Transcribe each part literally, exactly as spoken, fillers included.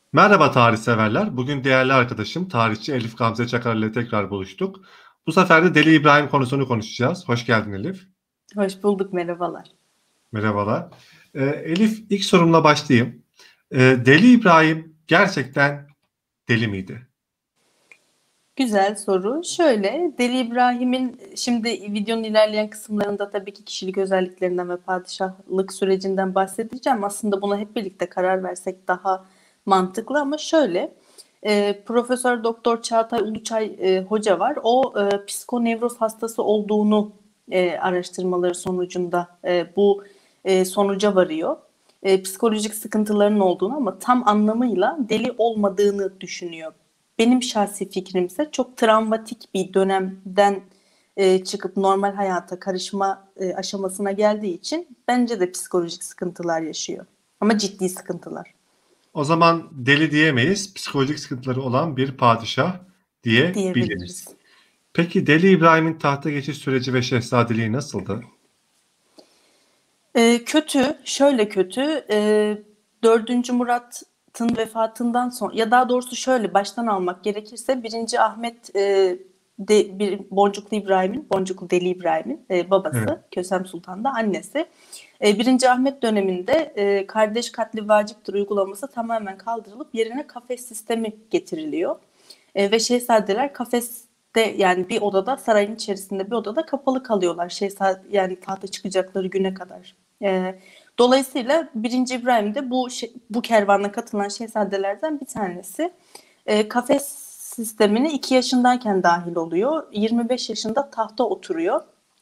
Merhaba tarihseverler. Bugün değerli arkadaşım tarihçi Elif Gamze Çakar ile tekrar buluştuk. Bu sefer de Deli İbrahim konusunu konuşacağız. Hoş geldin Elif. Hoş bulduk, merhabalar. Merhabalar. Ee, Elif ilk sorumla başlayayım. Ee, Deli İbrahim gerçekten deli miydi? Güzel soru. Şöyle, Deli İbrahim'in şimdi videonun ilerleyen kısımlarında tabii ki kişilik özelliklerinden ve padişahlık sürecinden bahsedeceğim. Aslında buna hep birlikte karar versek daha mantıklı ama şöyle, e, Profesör Doktor Çağatay Uluçay e, hoca var. O e, psikonevroz hastası olduğunu e, araştırmaları sonucunda e, bu e, sonuca varıyor. E, psikolojik sıkıntıların olduğunu ama tam anlamıyla deli olmadığını düşünüyor. Benim şahsi fikrimse çok travmatik bir dönemden e, çıkıp normal hayata karışma e, aşamasına geldiği için bence de psikolojik sıkıntılar yaşıyor. Ama ciddi sıkıntılar O zaman deli diyemeyiz. Psikolojik sıkıntıları olan bir padişah diyebiliriz. diyebiliriz. Peki Deli İbrahim'in tahta geçiş süreci ve şehzadeliği nasıldı? E, kötü, şöyle kötü. E, dördüncü Murat'ın vefatından sonra, ya daha doğrusu şöyle baştan almak gerekirse birinci Ahmet e, de, bir, Boncuklu İbrahim'in, Boncuklu Deli İbrahim'in e, Evet. babası, Kösem Sultan da annesi. E, birinci Ahmet döneminde e, kardeş katli vaciptir uygulaması tamamen kaldırılıp yerine kafes sistemi getiriliyor. E, ve şehzadeler kafeste, yani bir odada, sarayın içerisinde bir odada kapalı kalıyorlar. Şehzade, yani tahta çıkacakları güne kadar. E, dolayısıyla birinci İbrahim de bu bu kervana katılan şehzadelerden bir tanesi. E, kafes sistemine iki yaşındayken dahil oluyor. yirmi beş yaşında tahta oturuyor.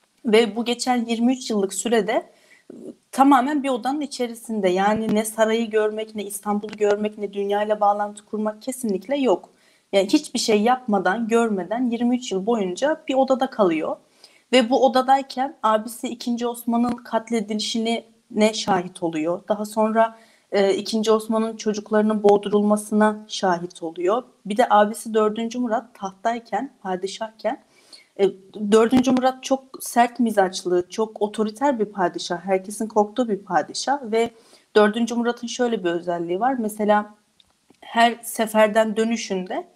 Ve bu geçen yirmi üç yıllık sürede tamamen bir odanın içerisinde, yani ne sarayı görmek, ne İstanbul'u görmek, ne dünyayla bağlantı kurmak kesinlikle yok. Yani hiçbir şey yapmadan, görmeden yirmi üç yıl boyunca bir odada kalıyor. Ve bu odadayken abisi ikinci. Osman'ın katledilişine ne şahit oluyor. Daha sonra e, ikinci. Osman'ın çocuklarının boğdurulmasına şahit oluyor. Bir de abisi dördüncü. Murat tahttayken, padişahken, e, dördüncü. Murat çok sert mizaçlı, çok otoriter bir padişah. Herkesin korktuğu bir padişah ve dördüncü. Murat'ın şöyle bir özelliği var. Mesela her seferden dönüşünde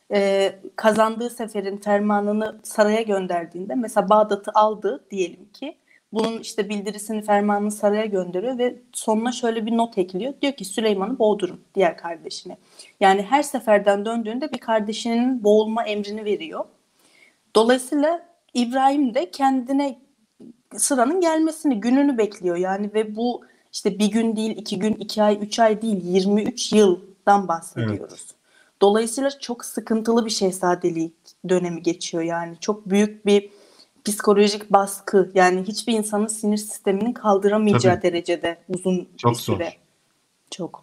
e, kazandığı seferin fermanını saraya gönderdiğinde, mesela Bağdat'ı aldı diyelim ki, bunun işte bildirisini, fermanını saraya gönderiyor ve sonuna şöyle bir not ekliyor. Diyor ki Süleyman'ı boğdurun, diğer kardeşini. Yani her seferden döndüğünde bir kardeşinin boğulma emrini veriyor. Dolayısıyla İbrahim de kendine sıranın gelmesini, gününü bekliyor yani. Ve bu işte bir gün değil, iki gün, iki ay, üç ay değil, yirmi üç yıldan Evet. bahsediyoruz. Dolayısıyla çok sıkıntılı bir şehzadelik dönemi geçiyor yani. Çok büyük bir psikolojik baskı, yani hiçbir insanın sinir sisteminin kaldıramayacağı Tabii. derecede uzun bir Çok süre. zor. Çok.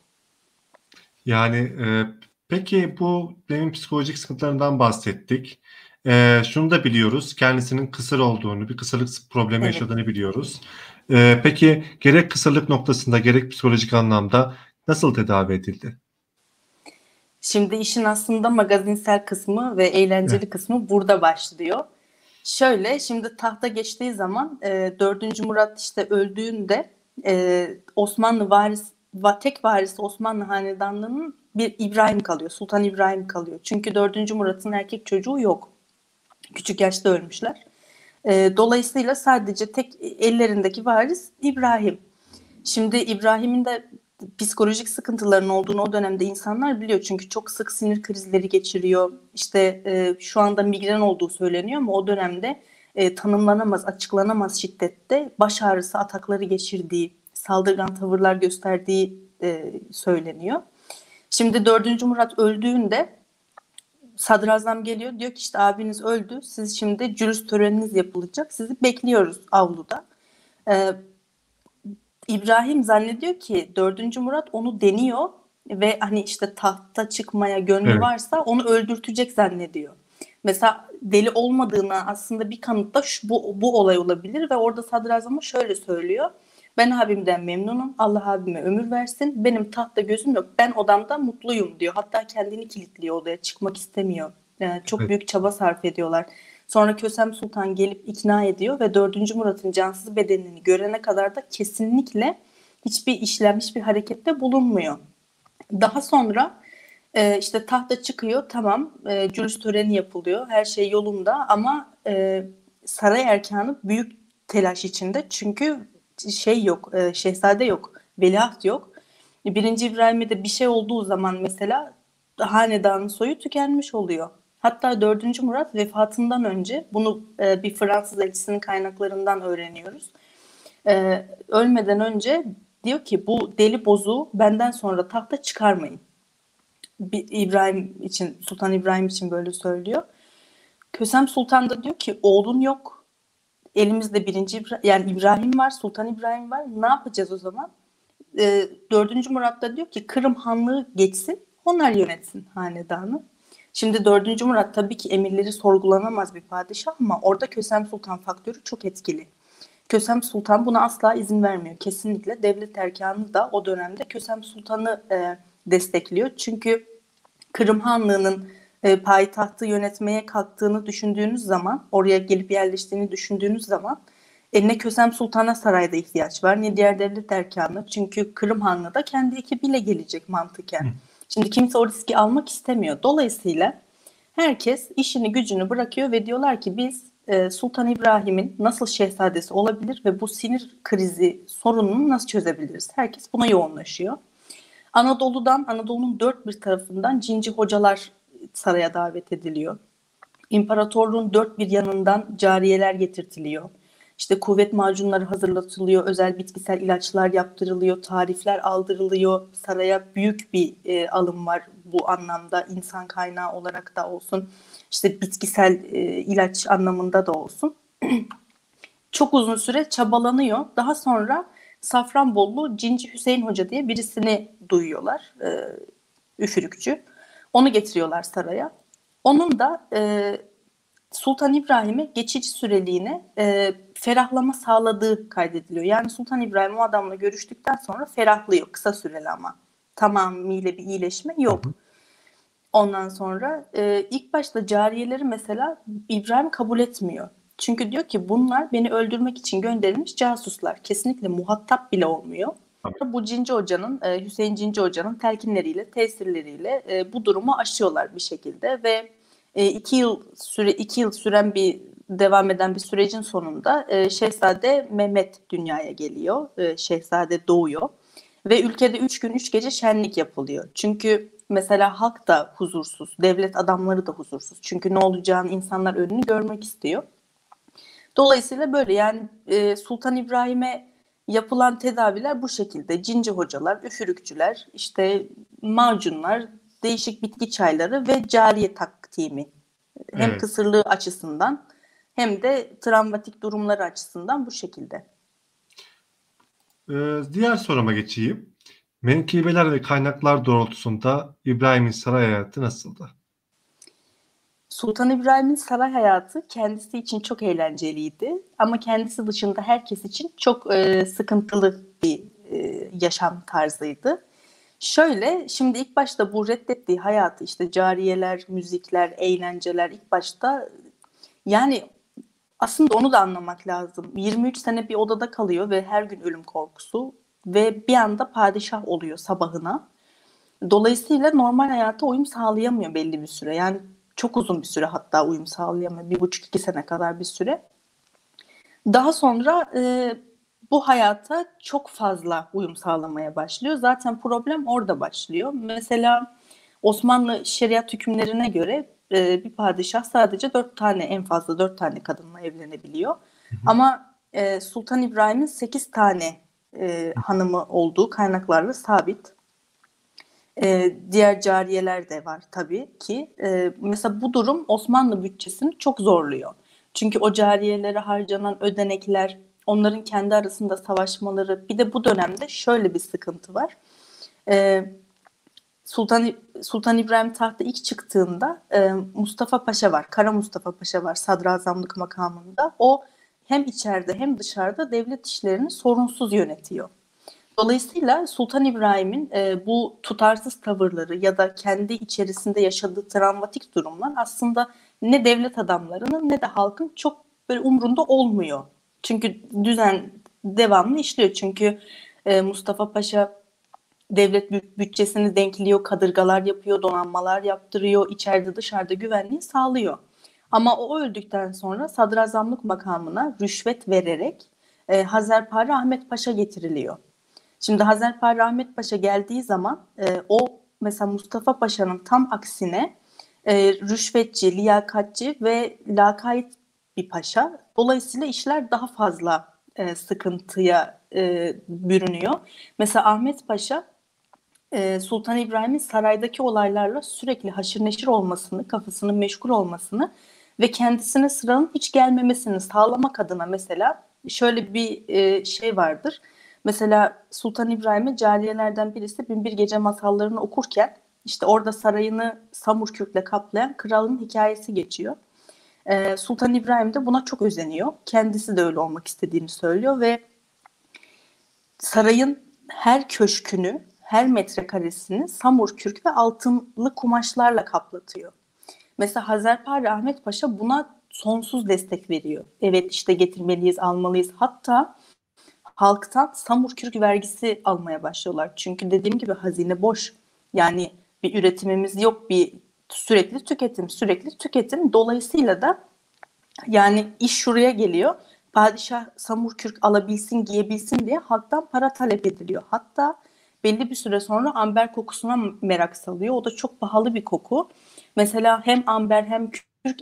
Yani, eee, peki bu demin psikolojik sıkıntılarından bahsettik. Eee, şunu da biliyoruz, kendisinin kısır olduğunu, bir kısırlık s problemi Evet. yaşadığını biliyoruz. Eee, peki gerek kısırlık noktasında gerek psikolojik anlamda nasıl tedavi edildi? Şimdi işin aslında magazinsel kısmı ve Eh, eğlenceli kısmı burada başlıyor. Şöyle, şimdi tahta geçtiği zaman e, dördüncü. Murat işte öldüğünde e, Osmanlı varis, va, tek varisi Osmanlı hanedanlığının bir İbrahim kalıyor. Sultan İbrahim kalıyor. Çünkü dördüncü. Murat'ın erkek çocuğu yok. Küçük yaşta ölmüşler. E, dolayısıyla sadece tek ellerindeki varis İbrahim. Şimdi İbrahim'in de psikolojik sıkıntıların olduğunu o dönemde insanlar biliyor. Çünkü çok sık sinir krizleri geçiriyor. İşte e, şu anda migren olduğu söyleniyor ama o dönemde e, tanımlanamaz, açıklanamaz şiddette baş ağrısı atakları geçirdiği, saldırgan tavırlar gösterdiği e, söyleniyor. Şimdi dördüncü. Murat öldüğünde sadrazam geliyor, diyor ki işte abiniz öldü. Siz şimdi cülüs töreniniz yapılacak. Sizi bekliyoruz avluda. E, İbrahim zannediyor ki dördüncü. Murat onu deniyor ve hani işte tahta çıkmaya gönlü evet, varsa onu öldürtecek zannediyor. Mesela deli olmadığına aslında bir kanıt da şu, bu, bu olay olabilir ve orada sadrazama şöyle söylüyor. Ben abimden memnunum. Allah abime ömür versin. Benim tahtta gözüm yok. Ben odamda mutluyum diyor. Hatta kendini kilitliyor odaya. Çıkmak istemiyor. Yani çok evet. büyük çaba sarf ediyorlar. Sonra Kösem Sultan gelip ikna ediyor ve dördüncü. Murat'ın cansız bedenini görene kadar da kesinlikle hiçbir işlem, hiçbir harekette bulunmuyor. Daha sonra E, işte tahta çıkıyor, tamam, e, cülüs töreni yapılıyor, her şey yolunda ama e, saray erkanı büyük telaş içinde çünkü şey yok, e, şehzade yok, veliaht yok. Birinci İbrahim'e de bir şey olduğu zaman mesela hanedanın soyu tükenmiş oluyor. Hatta dördüncü Murat vefatından önce bunu e, bir Fransız elçisinin kaynaklarından öğreniyoruz. E, ölmeden önce diyor ki bu deli bozuğu benden sonra tahta çıkarmayın. Bir İbrahim için, Sultan İbrahim için böyle söylüyor. Kösem Sultan da diyor ki oğlun yok. Elimizde birinci İbrahim, yani İbrahim var, Sultan İbrahim var. Ne yapacağız o zaman? E, dördüncü Murat da diyor ki Kırım Hanlığı geçsin, onlar yönetsin hanedanı. Şimdi dördüncü Murat tabii ki emirleri sorgulanamaz bir padişah ama orada Kösem Sultan faktörü çok etkili. Kösem Sultan buna asla izin vermiyor. Kesinlikle devlet erkanı da o dönemde Kösem Sultan'ı e, destekliyor. Çünkü Kırım Hanlığı'nın e, payitahtı yönetmeye kalktığını düşündüğünüz zaman, oraya gelip yerleştiğini düşündüğünüz zaman e, ne Kösem Sultan'a sarayda ihtiyaç var ne diğer devlet erkanı. Çünkü Kırım Hanlığı da kendi ekibiyle gelecek mantıken. Şimdi kimse o riski almak istemiyor. Dolayısıyla herkes işini gücünü bırakıyor ve diyorlar ki biz e, Sultan İbrahim'in nasıl şehzadesi olabilir ve bu sinir krizi sorununu nasıl çözebiliriz? Herkes buna yoğunlaşıyor. Anadolu'dan, Anadolu'nun dört bir tarafından cinci hocalar saraya davet ediliyor. İmparatorluğun dört bir yanından cariyeler getirtiliyor. İşte kuvvet macunları hazırlatılıyor, özel bitkisel ilaçlar yaptırılıyor, tarifler aldırılıyor. Saraya büyük bir e, alım var bu anlamda, insan kaynağı olarak da olsun, işte bitkisel e, ilaç anlamında da olsun. Çok uzun süre çabalanıyor. Daha sonra Safranbollu Cinci Hüseyin Hoca diye birisini duyuyorlar, e, üfürükçü. Onu getiriyorlar saraya. Onun da e, Sultan İbrahim'e geçici süreliğine e, ferahlama sağladığı kaydediliyor. Yani Sultan İbrahim o adamla görüştükten sonra ferahlıyor, kısa süreli ama tamamıyla bir iyileşme yok. Ondan sonra e, ilk başta cariyeleri mesela İbrahim kabul etmiyor. Çünkü diyor ki bunlar beni öldürmek için gönderilmiş casuslar. Kesinlikle muhatap bile olmuyor. Bu Cinci Hoca'nın, e, Hüseyin Cinci Hoca'nın telkinleriyle, tesirleriyle e, bu durumu aşıyorlar bir şekilde ve e, iki yıl süre iki yıl süren bir devam eden bir sürecin sonunda e, Şehzade Mehmet dünyaya geliyor. E, Şehzade doğuyor ve ülkede üç gün üç gece şenlik yapılıyor. Çünkü mesela halk da huzursuz, devlet adamları da huzursuz. Çünkü ne olacağını insanlar önünü görmek istiyor. Dolayısıyla böyle yani e, Sultan İbrahim'e yapılan tedaviler bu şekilde. Cinci hocalar, üfürükçüler, işte macunlar, değişik bitki çayları ve cariye takdimi. Hem Evet. kısırlığı açısından hem de travmatik durumları açısından bu şekilde. Ee, diğer soruma geçeyim. Menkıbeler ve kaynaklar doğrultusunda İbrahim'in saray hayatı nasıldı? Sultan İbrahim'in saray hayatı kendisi için çok eğlenceliydi ama kendisi dışında herkes için çok e, sıkıntılı bir e, yaşam tarzıydı. Şöyle, şimdi ilk başta bu reddettiği hayatı, işte cariyeler, müzikler, eğlenceler ilk başta, yani aslında onu da anlamak lazım. yirmi üç sene bir odada kalıyor ve her gün ölüm korkusu ve bir anda padişah oluyor sabahına. Dolayısıyla normal hayata uyum sağlayamıyor belli bir süre. Yani çok uzun bir süre, hatta uyum sağlayamıyor. Bir buçuk iki sene kadar bir süre. Daha sonra e, bu hayata çok fazla uyum sağlamaya başlıyor. Zaten problem orada başlıyor. Mesela Osmanlı şeriat hükümlerine göre e, bir padişah sadece dört tane, en fazla dört tane kadınla evlenebiliyor. Hı hı. Ama e, Sultan İbrahim'in sekiz tane e, hanımı olduğu kaynaklarla sabit. E, diğer cariyeler de var tabii ki. E, mesela bu durum Osmanlı bütçesini çok zorluyor. Çünkü o cariyelere harcanan ödenekler, onların kendi arasında savaşmaları, bir de bu dönemde şöyle bir sıkıntı var. E, Sultan Sultan İbrahim tahta ilk çıktığında e, Mustafa Paşa var, Kara Mustafa Paşa var sadrazamlık makamında. O hem içeride hem dışarıda devlet işlerini sorunsuz yönetiyor. Dolayısıyla Sultan İbrahim'in e, bu tutarsız tavırları ya da kendi içerisinde yaşadığı travmatik durumlar aslında ne devlet adamlarının ne de halkın çok böyle umrunda olmuyor. Çünkü düzen devamlı işliyor. Çünkü e, Mustafa Paşa Devlet bü- bütçesini denkliyor, kadırgalar yapıyor, donanmalar yaptırıyor, içeride dışarıda güvenliği sağlıyor. Ama o öldükten sonra sadrazamlık makamına rüşvet vererek e, Hazarpari Ahmet Paşa getiriliyor. Şimdi Hazarpari Ahmet Paşa geldiği zaman e, o mesela Mustafa Paşa'nın tam aksine e, rüşvetçi, liyakatçi ve lakayt bir paşa. Dolayısıyla işler daha fazla e, sıkıntıya e, bürünüyor. Mesela Ahmet Paşa e, Sultan İbrahim'in saraydaki olaylarla sürekli haşır neşir olmasını, kafasının meşgul olmasını ve kendisine sıranın hiç gelmemesini sağlamak adına mesela şöyle bir e, şey vardır. Mesela Sultan İbrahim'e cariyelerden birisi Binbir Gece masallarını okurken işte orada sarayını samur kürkle kaplayan kralın hikayesi geçiyor. E, Sultan İbrahim de buna çok özeniyor. Kendisi de öyle olmak istediğini söylüyor ve sarayın her köşkünü, her metrekaresini samur kürk ve altınlı kumaşlarla kaplatıyor. Mesela Hazarpari Ahmet Paşa buna sonsuz destek veriyor. Evet işte getirmeliyiz, almalıyız. Hatta halktan samur kürk vergisi almaya başlıyorlar. Çünkü dediğim gibi hazine boş. Yani bir üretimimiz yok, bir sürekli tüketim, sürekli tüketim. Dolayısıyla da yani iş şuraya geliyor. Padişah samur kürk alabilsin, giyebilsin diye halktan para talep ediliyor. Hatta belli bir süre sonra amber kokusuna merak salıyor. O da çok pahalı bir koku. Mesela hem amber hem kürk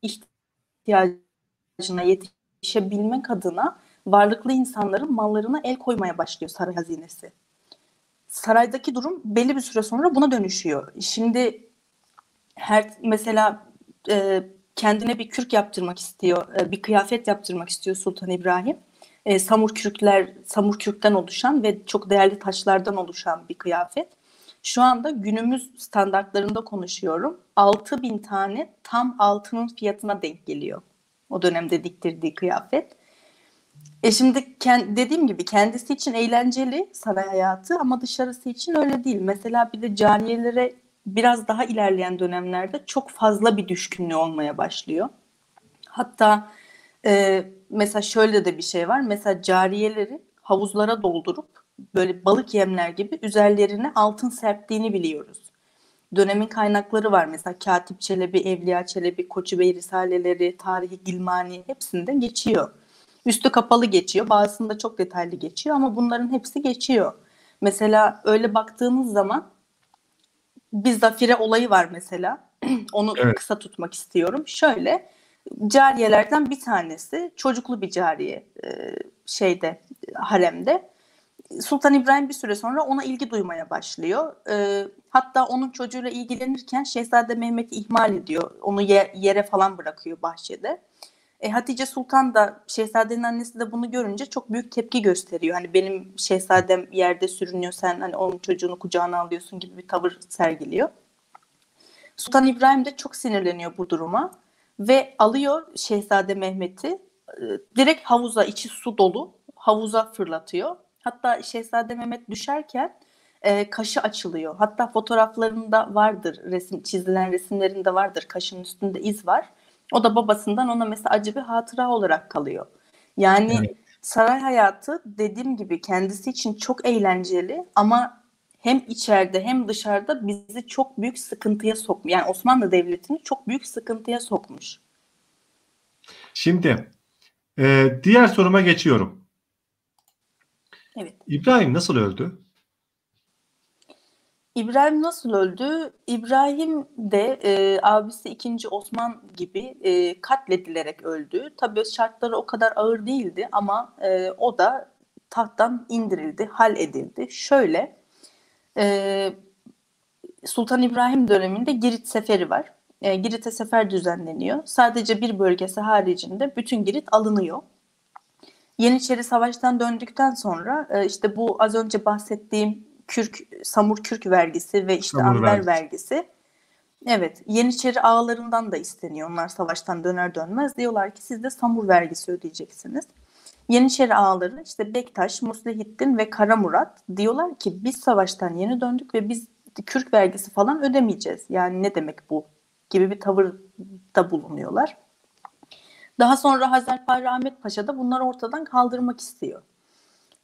ihtiyacına yetişebilmek adına varlıklı insanların mallarına el koymaya başlıyor saray hazinesi. Saraydaki durum belli bir süre sonra buna dönüşüyor. Şimdi her mesela e, kendine bir kürk yaptırmak istiyor, e, bir kıyafet yaptırmak istiyor Sultan İbrahim. E, samur kürkler, samur kürkten oluşan ve çok değerli taşlardan oluşan bir kıyafet. Şu anda günümüz standartlarında konuşuyorum. altı bin tane tam altının fiyatına denk geliyor. O dönemde diktirdiği kıyafet. E şimdi kend- dediğim gibi kendisi için eğlenceli saray hayatı ama dışarısı için öyle değil. Mesela bir de cariyelere biraz daha ilerleyen dönemlerde çok fazla bir düşkünlüğü olmaya başlıyor. Hatta e, mesela şöyle de bir şey var. Mesela cariyeleri havuzlara doldurup böyle balık yemler gibi üzerlerine altın serptiğini biliyoruz. Dönemin kaynakları var. Mesela Katip Çelebi, Evliya Çelebi, Koçubey Risaleleri, Tarihi Gilmani hepsinde geçiyor. Üstü kapalı geçiyor. Bazısında çok detaylı geçiyor ama bunların hepsi geçiyor. Mesela öyle baktığımız zaman bir zafire olayı var mesela. Onu Evet. kısa tutmak istiyorum. Şöyle cariyelerden bir tanesi çocuklu bir cariye e, şeyde haremde. Sultan İbrahim bir süre sonra ona ilgi duymaya başlıyor. E, hatta onun çocuğuyla ilgilenirken Şehzade Mehmet'i ihmal ediyor. Onu ye- yere falan bırakıyor bahçede. E, Hatice Sultan da Şehzadenin annesi de bunu görünce çok büyük tepki gösteriyor. Hani benim şehzadem yerde sürünüyor, sen hani onun çocuğunu kucağına alıyorsun gibi bir tavır sergiliyor. Sultan İbrahim de çok sinirleniyor bu duruma ve alıyor Şehzade Mehmet'i e, direkt havuza, içi su dolu havuza fırlatıyor. Hatta Şehzade Mehmet düşerken e, kaşı açılıyor. Hatta fotoğraflarında vardır, resim çizilen resimlerinde vardır, kaşın üstünde iz var. O da babasından ona mesela acı bir hatıra olarak kalıyor. Yani Evet. saray hayatı dediğim gibi kendisi için çok eğlenceli ama hem içeride hem dışarıda bizi çok büyük sıkıntıya sokmuş. Yani Osmanlı Devleti'ni çok büyük sıkıntıya sokmuş. Şimdi e, diğer soruma geçiyorum. Evet. İbrahim nasıl öldü? İbrahim nasıl öldü? İbrahim de e, abisi ikinci. Osman gibi e, katledilerek öldü. Tabii şartları o kadar ağır değildi ama e, o da tahttan indirildi, hal edildi. Şöyle, e, Sultan İbrahim döneminde Girit Seferi var. E, Girit'e sefer düzenleniyor. Sadece bir bölgesi haricinde bütün Girit alınıyor. Yeniçeri Savaş'tan döndükten sonra e, işte bu az önce bahsettiğim kürk, samur kürk vergisi ve işte Samur amber vergisi. vergisi. Evet, Yeniçeri ağalarından da isteniyor. Onlar savaştan döner dönmez diyorlar ki siz de samur vergisi ödeyeceksiniz. Yeniçeri ağaları işte Bektaş, Muslihittin ve Kara Murat diyorlar ki biz savaştan yeni döndük ve biz kürk vergisi falan ödemeyeceğiz. Yani ne demek bu gibi bir tavırda bulunuyorlar. Daha sonra Hazarpari Ahmet Paşa da bunları ortadan kaldırmak istiyor.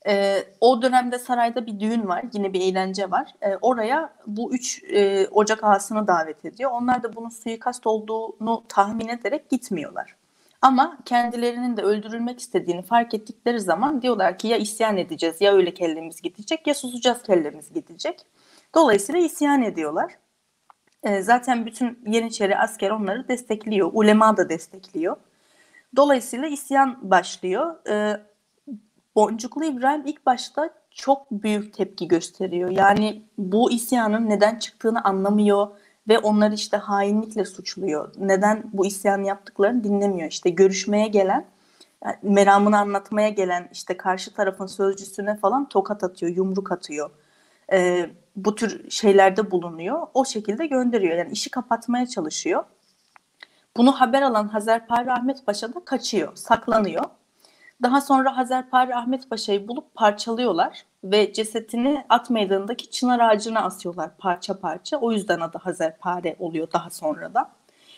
E, o dönemde sarayda bir düğün var, yine bir eğlence var. E, oraya bu üç e, Ocak ağasını davet ediyor. Onlar da bunun suikast olduğunu tahmin ederek gitmiyorlar. Ama kendilerinin de öldürülmek istediğini fark ettikleri zaman diyorlar ki ya isyan edeceğiz, ya öyle kellemiz gidecek, ya susacağız kellemiz gidecek. Dolayısıyla isyan ediyorlar. E, zaten bütün Yeniçeri asker onları destekliyor, ulema da destekliyor. Dolayısıyla isyan başlıyor. E, Boncuklu İbrahim ilk başta çok büyük tepki gösteriyor. Yani bu isyanın neden çıktığını anlamıyor ve onları işte hainlikle suçluyor. Neden bu isyanı yaptıklarını dinlemiyor. İşte görüşmeye gelen, yani meramını anlatmaya gelen işte karşı tarafın sözcüsüne falan tokat atıyor, yumruk atıyor. Ee, bu tür şeylerde bulunuyor. O şekilde gönderiyor. Yani işi kapatmaya çalışıyor. Bunu haber alan Hazarpari Ahmet Paşa da kaçıyor, saklanıyor. Daha sonra Hazarpari Ahmet Paşa'yı bulup parçalıyorlar ve cesetini at meydanındaki çınar ağacına asıyorlar parça parça. O yüzden adı Hazarpari oluyor daha sonra da.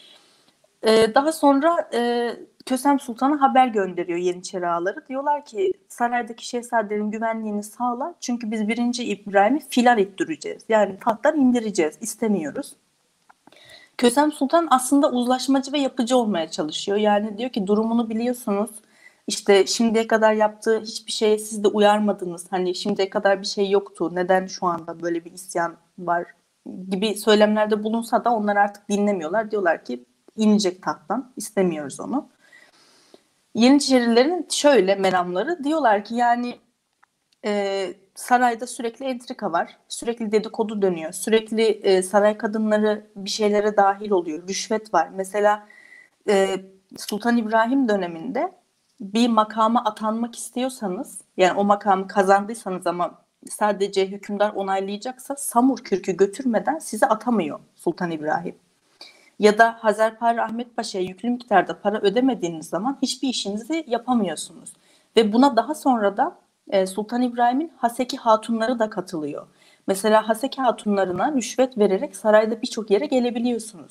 Ee, daha sonra e, Kösem Sultan'a haber gönderiyor Yeniçeri ağaları. Diyorlar ki saraydaki şehzadelerin güvenliğini sağla, çünkü biz birinci İbrahim'i filan ettireceğiz. Yani tahttan indireceğiz, istemiyoruz. Kösem Sultan aslında uzlaşmacı ve yapıcı olmaya çalışıyor. Yani diyor ki durumunu biliyorsunuz. İşte şimdiye kadar yaptığı hiçbir şeye siz de uyarmadınız. Hani şimdiye kadar bir şey yoktu. Neden şu anda böyle bir isyan var gibi söylemlerde bulunsa da onlar artık dinlemiyorlar. Diyorlar ki inecek tahttan. İstemiyoruz onu. Yeniçerilerin şöyle meramları, diyorlar ki yani e, sarayda sürekli entrika var. Sürekli dedikodu dönüyor. Sürekli e, saray kadınları bir şeylere dahil oluyor. Rüşvet var. Mesela e, Sultan İbrahim döneminde bir makama atanmak istiyorsanız, yani o makamı kazandıysanız ama sadece hükümdar onaylayacaksa Samur kürkü götürmeden sizi atamıyor Sultan İbrahim. Ya da Hazarpari Ahmet Paşa'ya yüklü miktarda para ödemediğiniz zaman hiçbir işinizi yapamıyorsunuz. Ve buna daha sonra da e, Sultan İbrahim'in Haseki hatunları da katılıyor. Mesela Haseki hatunlarına rüşvet vererek sarayda birçok yere gelebiliyorsunuz.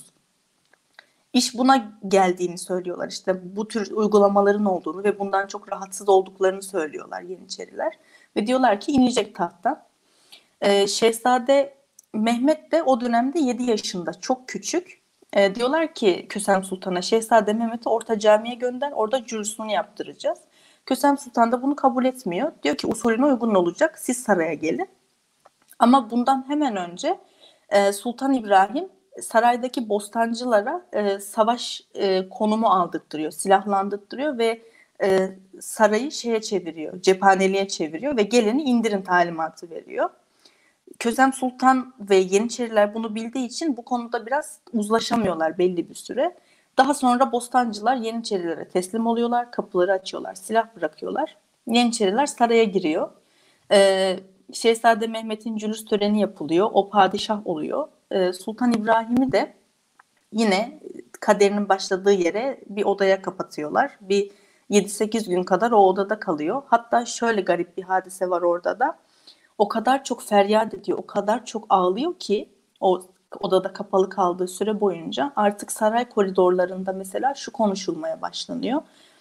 İş buna geldiğini söylüyorlar. İşte bu tür uygulamaların olduğunu ve bundan çok rahatsız olduklarını söylüyorlar Yeniçeriler. Ve diyorlar ki inecek tahttan. Ee, Şehzade Mehmet de o dönemde yedi yaşında, çok küçük. Ee, diyorlar ki Kösem Sultan'a, Şehzade Mehmet'i Orta Cami'ye gönder, orada cürsünü yaptıracağız. Kösem Sultan da bunu kabul etmiyor. Diyor ki usulüne uygun olacak, siz saraya gelin. Ama bundan hemen önce e, Sultan İbrahim saraydaki bostancılara e, savaş e, konumu aldırtıyor, silahlandırtıyor ve e, sarayı şeye çeviriyor, cephaneliğe çeviriyor ve geleni indirin talimatı veriyor. Kösem Sultan ve Yeniçeriler bunu bildiği için bu konuda biraz uzlaşamıyorlar belli bir süre. Daha sonra bostancılar Yeniçerilere teslim oluyorlar, kapıları açıyorlar, silah bırakıyorlar. Yeniçeriler saraya giriyor. Ee, Şehzade Mehmet'in cülüs töreni yapılıyor, o padişah oluyor. Ee, Sultan İbrahim'i de yine kaderinin başladığı yere bir odaya kapatıyorlar. Bir yedi sekiz gün kadar o odada kalıyor. Hatta şöyle garip bir hadise var orada da. O kadar çok feryat ediyor, o kadar çok ağlıyor ki o odada kapalı kaldığı süre boyunca artık saray koridorlarında mesela şu konuşulmaya başlanıyor.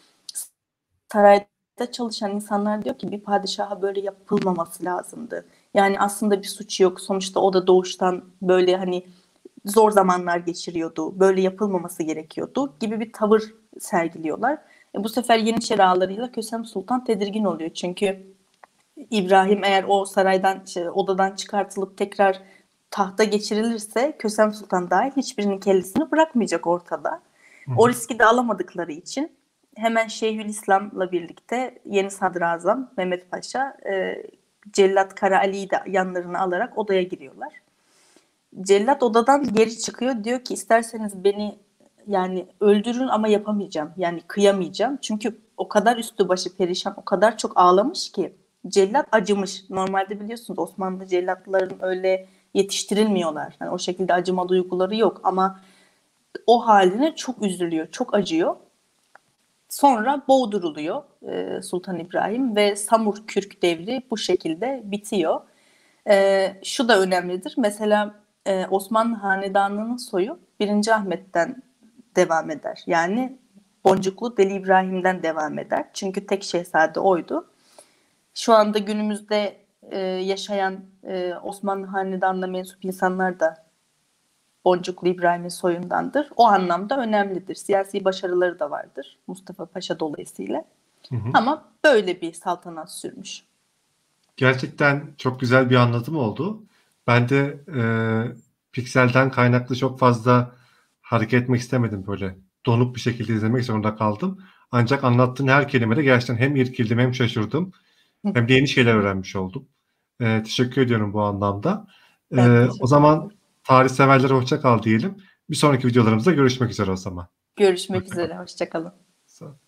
Sarayda çalışan insanlar diyor ki bir padişaha böyle yapılmaması lazımdı. Yani aslında bir suç yok. Sonuçta o da doğuştan böyle hani zor zamanlar geçiriyordu. Böyle yapılmaması gerekiyordu gibi bir tavır sergiliyorlar. E bu sefer Yeniçeri ağalarıyla Kösem Sultan tedirgin oluyor. Çünkü İbrahim eğer o saraydan, şey, odadan çıkartılıp tekrar tahta geçirilirse Kösem Sultan dahil hiçbirinin kellesini bırakmayacak ortada. Hı O hı. riski de alamadıkları için hemen Şeyhülislam'la birlikte yeni sadrazam Mehmet Paşa e, Cellat Kara Ali'yi de yanlarına alarak odaya giriyorlar. Cellat odadan geri çıkıyor, diyor ki isterseniz beni yani öldürün ama yapamayacağım. Yani kıyamayacağım. Çünkü o kadar üstü başı perişan, o kadar çok ağlamış ki cellat acımış. Normalde biliyorsunuz Osmanlı cellatların öyle yetiştirilmiyorlar. Yani o şekilde acıma duyguları yok ama o haline çok üzülüyor, çok acıyor. Sonra boğduruluyor e, Sultan İbrahim ve Samur Kürk devri bu şekilde bitiyor. E, şu da önemlidir. Mesela e, Osmanlı Hanedanı'nın soyu birinci Ahmet'ten devam eder. Yani Boncuklu Deli İbrahim'den devam eder. Çünkü tek şehzade oydu. Şu anda günümüzde e, yaşayan e, Osmanlı Hanedanı'na mensup insanlar da Boncuklu İbrahim'in soyundandır. O anlamda önemlidir. Siyasi başarıları da vardır Mustafa Paşa dolayısıyla. Hı hı. Ama böyle bir saltanat sürmüş. Gerçekten çok güzel bir anlatım oldu. Ben de e, pikselden kaynaklı çok fazla hareket etmek istemedim böyle. Donuk bir şekilde izlemek zorunda kaldım. Ancak anlattığın her kelimede gerçekten hem irkildim hem şaşırdım. Hem de yeni şeyler öğrenmiş oldum. E, teşekkür ediyorum bu anlamda. Ben E, o teşekkür zaman ederim. tarih severlere hoşça kal diyelim. Bir sonraki videolarımızda görüşmek üzere o zaman. Görüşmek Hoşça kal. üzere. Hoşça kalın. Sağ ol.